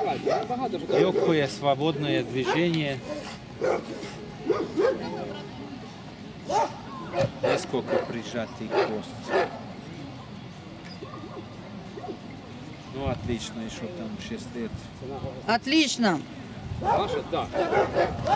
Легкое, свободное движение. Несколько прижатый хвост. Ну, отлично, еще там 6 лет. Отлично. Ваша, да.